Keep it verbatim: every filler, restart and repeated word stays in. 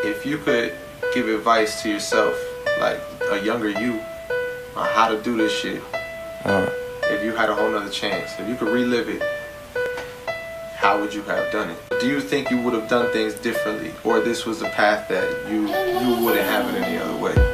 if you could give advice to yourself, like a younger you, on how to do this shit, uh, if you had a whole nother chance, if you could relive it, how would you have done it? Do you think you would have done things differently, or this was the path that you you wouldn't have it any other way?